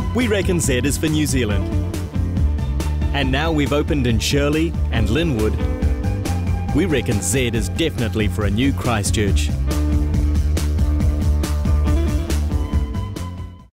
We reckon Z is for New Zealand. And now we've opened in Shirley and Linwood, we reckon Z is definitely for a new Christchurch.